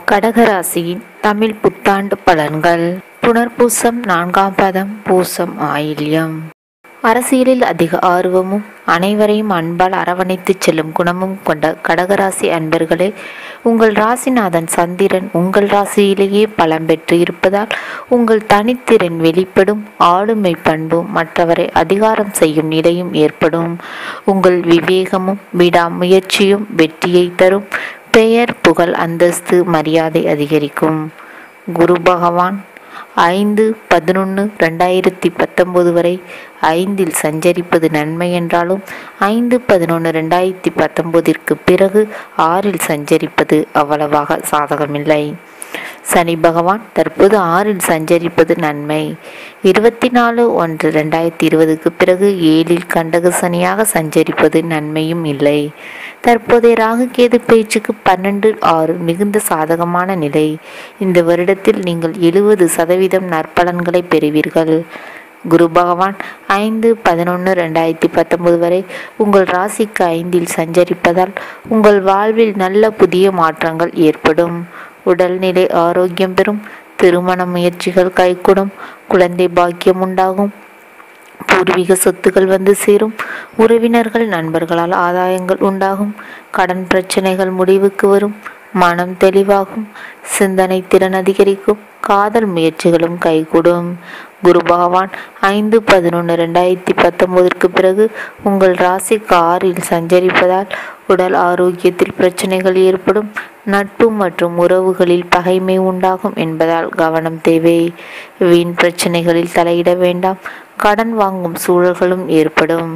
கடகராசியின் தமிழ் புத்தாண்டு பலன்கள். புனர்பூசம் 4ஆம் பதம், பூசம் ஆயில்யம். அரசியலில் அதிக ஆர்வமும் அனைவரையும் அன்பால் அரவணைத்துச் செல்லும் குணமும் கொண்ட கடகராசி அன்பர்களே, உங்கள் ராசிநாதன் சந்திரன் உங்கள் ராசியிலேயே பலம் பெற்று இருப்பதால் உங்கள் தனித்திறன் வெளிப்படும். ஆளுமை பண்பும் மற்றவரை அதிகாரம் செய்யும் நிலையும் ஏற்படும். உங்கள் விவேகமும் விடாமுயற்சியும் வெற்றியை தரும். பெயர், புகழ், அந்தஸ்து, மரியாதை அதிகரிக்கும். குரு பகவான் 5/11/2019 வரை 5இல் சஞ்சரிப்பது நன்மை என்றாலும் 5/11/2019 பிறகு 6இல் சஞ்சரிப்பது அவ்வளவாக சாதகமில்லை. சனி பகவான் தற்போது 6இல் சஞ்சரிப்பது நன்மை. 24/1/2020 பிறகு 7இல் கண்டக சனியாக சஞ்சரிப்பது நன்மையும் இல்லை. தற்போதைய ராகு கேது பயிற்சிக்கு 12/6 மிகுந்த சாதகமான நிலை. இந்த வருடத்தில் நீங்கள் 70% நற்பலன்களை பெறுவீர்கள். குரு பகவான் 5/11/2019 வரை உங்கள் ராசிக்கு 5இல் சஞ்சரிப்பதால் உங்கள் வாழ்வில் நல்ல புதிய மாற்றங்கள் ஏற்படும். உடல்நிலை ஆரோக்கியம் பெறும். திருமண முயற்சிகள் கைகூடும். குழந்தை பாக்கியம் உண்டாகும். பூர்வீக சொத்துக்கள் வந்து சேரும். உறவினர்கள் நண்பர்களால் ஆதாயங்கள் உண்டாகும். கடன் பிரச்சனைகள் முடிவுக்கு வரும். மனம் தெளிவாகும். சிந்தனை திறன் அதிகரிக்கும். காதல் முயற்சிகளும் கைகூடும். குரு பகவான் 5/11/2019 பிறகு உங்கள் ராசிக்கு 6இல் சஞ்சரிப்பதால் உடல் ஆரோக்கியத்தில் பிரச்சனைகள் ஏற்படும். நட்பு மற்றும் உறவுகளில் பகைமை உண்டாகும் என்பதால் கவனம் தேவை. வீண் பிரச்சனைகளில் தலையிட வேண்டாம். கடன் வாங்கும் சூழல்களும் ஏற்படும்.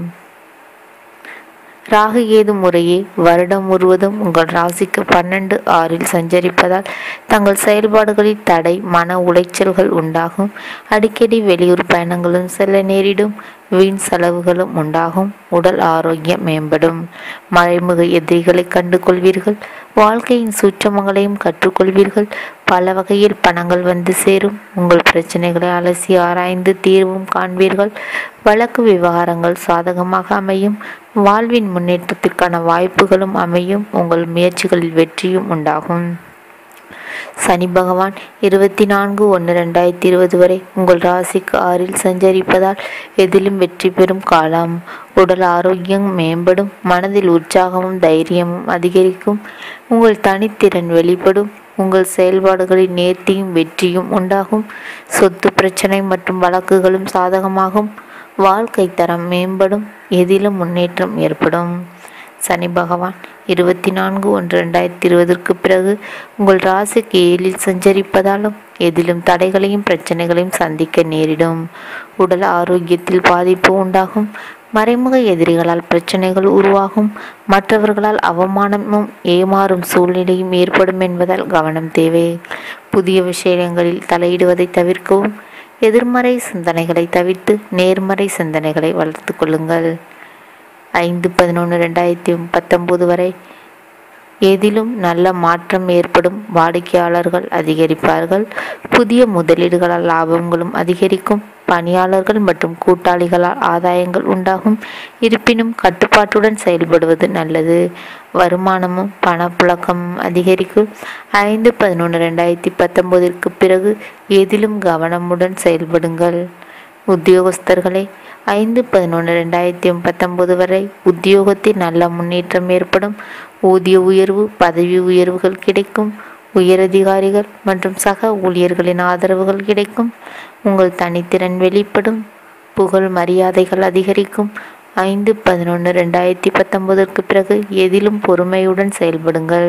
ராகு கேது முறையே வருடம் முழுவதும் உங்கள் ராசிக்கு 12/6இல் சஞ்சரிப்பதால் தங்கள் செயல்பாடுகளில் தடை, மன உளைச்சல்கள் உண்டாகும். அடிக்கடி வெளியூர் பயணங்களும் செல்ல நேரிடும். வீண் செலவுகளும் உண்டாகும். உடல் ஆரோக்கியம் மேம்படும். மறைமுக எதிரிகளை கண்டு கொள்வீர்கள். வாழ்க்கையின் சூட்சமங்களையும் கற்றுக்கொள்வீர்கள். பல வகையில் பணங்கள் வந்து சேரும். உங்கள் பிரச்சனைகளை அலசி ஆராய்ந்து தீர்வும் காண்பீர்கள். வழக்கு விவகாரங்கள் சாதகமாக அமையும். வாழ்வின் முன்னேற்றத்திற்கான வாய்ப்புகளும் அமையும். உங்கள் முயற்சிகளில் வெற்றியும் உண்டாகும். சனி பகவான் 24/1/2020 வரை உங்கள் ராசிக்கு 6இல் சஞ்சரிப்பதால் எதிலும் வெற்றி பெறும் காலம். உடல் ஆரோக்கியம் மேம்படும். மனதில் உற்சாகமும் தைரியமும் அதிகரிக்கும். உங்கள் தனித்திறன் வெளிப்படும். உங்கள் செயல்பாடுகளில் நேர்த்தியும் வெற்றியும் உண்டாகும். சொத்து பிரச்சனை மற்றும் வழக்குகளும் சாதகமாகும். வாழ்க்கை தரம் மேம்படும். எதிலும் முன்னேற்றம் ஏற்படும். சனி பகவான் 24/1/2020 பிறகு உங்கள் ராசிக்கு 7இல் சஞ்சரிப்பதாலும் எதிலும் தடைகளையும் பிரச்சனைகளையும் சந்திக்க நேரிடும். உடல் ஆரோக்கியத்தில் பாதிப்பு உண்டாகும். மறைமுக எதிரிகளால் பிரச்சனைகள் உருவாகும். மற்றவர்களால் அவமானமும் ஏமாறும் சூழ்நிலையும் ஏற்படும் என்பதால் கவனம் தேவை. புதிய விஷயங்களில் தலையிடுவதை தவிர்க்கவும். எதிர்மறை சிந்தனைகளை தவிர்த்து நேர்மறை சிந்தனைகளை வளர்த்து கொள்ளுங்கள். 5/11/2019 வரை எதிலும் நல்ல மாற்றம் ஏற்படும். வாடிக்கையாளர்கள் அதிகரிப்பார்கள். புதிய முதலீடுகளால் லாபங்களும் அதிகரிக்கும். பணியாளர்கள் மற்றும் கூட்டாளிகளால் ஆதாயங்கள் உண்டாகும். இருப்பினும் கட்டுப்பாட்டுடன் செயல்படுவது நல்லது. வருமானமும் பணப்புழக்கமும் அதிகரிக்கும். 5/11/2019 பிறகு எதிலும் கவனமுடன் செயல்படுங்கள். உத்தியோகஸ்தர்களே, 5/11/2019 வரை உத்தியோகத்தில் நல்ல முன்னேற்றம் ஏற்படும். ஊதிய உயர்வு, பதவி உயர்வுகள் கிடைக்கும். உயரதிகாரிகள் மற்றும் சக ஊழியர்களின் ஆதரவுகள் கிடைக்கும். உங்கள் தனித்திறன் வெளிப்படும். புகழ், மரியாதைகள் அதிகரிக்கும். 5/11/2019 பிறகு எதிலும் பொறுமையுடன் செயல்படுங்கள்.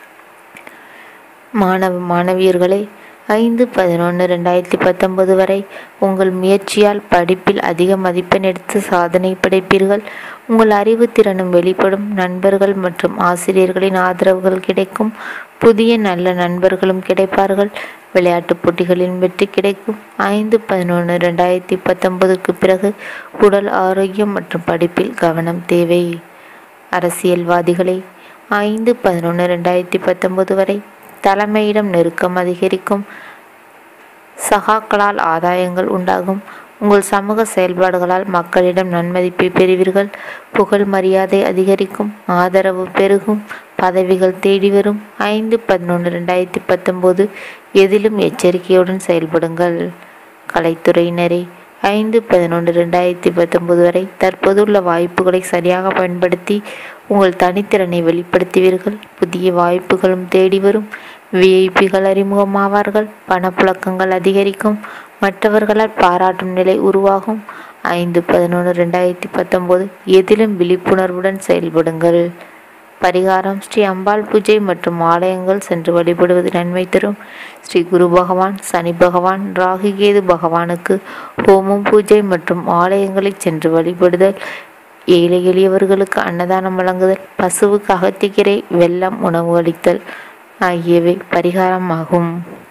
மாணவியர்களே, 5/11/2019 வரை உங்கள் முயற்சியால் படிப்பில் அதிக மதிப்பெண் எடுத்து சாதனை படைப்பீர்கள். உங்கள் அறிவு திறனும் வெளிப்படும். நண்பர்கள் மற்றும் ஆசிரியர்களின் ஆதரவுகள் கிடைக்கும். புதிய நல்ல நண்பர்களும் கிடைப்பார்கள். விளையாட்டுப் போட்டிகளில் வெற்றி கிடைக்கும். 5/11/2019 பிறகு உடல் ஆரோக்கியம் மற்றும் படிப்பில் கவனம் தேவை. அரசியல்வாதிகளே, 5/11/2019 வரை தலைமையிடம் நெருக்கம் அதிகரிக்கும். சகாக்களால் ஆதாயங்கள் உண்டாகும். உங்கள் சமூக செயல்பாடுகளால் மக்களிடம் நன்மதிப்பை பெறுவீர்கள். புகழ் மரியாதை அதிகரிக்கும். ஆதரவு பெருகும். பதவிகள் தேடி வரும். 5/11/2019 எதிலும் எச்சரிக்கையுடன் செயல்படுங்கள். கலைத்துறையினரே, 5/11/2019 வரை தற்போதுள்ள வாய்ப்புகளை சரியாக பயன்படுத்தி உங்கள் தனித்திறனை வெளிப்படுத்துவீர்கள். புதிய வாய்ப்புகளும் தேடி வரும். விஐபிகள் அறிமுகமாவார்கள். பணப்புழக்கங்கள் அதிகரிக்கும். மற்றவர்களால் பாராட்டும் நிலை உருவாகும். 5/11/2019 எதிலும் விழிப்புணர்வுடன் செயல்படுங்கள். பரிகாரம்: ஸ்ரீ அம்பாள் பூஜை மற்றும் ஆலயங்கள் சென்று வழிபடுவது நன்மை தரும். ஸ்ரீ குரு பகவான், சனி பகவான், ராகு கேது பகவானுக்கு ஹோமம், பூஜை மற்றும் ஆலயங்களில் சென்று வழிபடுதல், ஏழை எளியவர்களுக்கு அன்னதானம் வழங்குதல், பசுவுக்கு அகத்திக்கீரை, வெல்லம் உணவு அளித்தல் ஆகியவை பரிகாரமாகும்.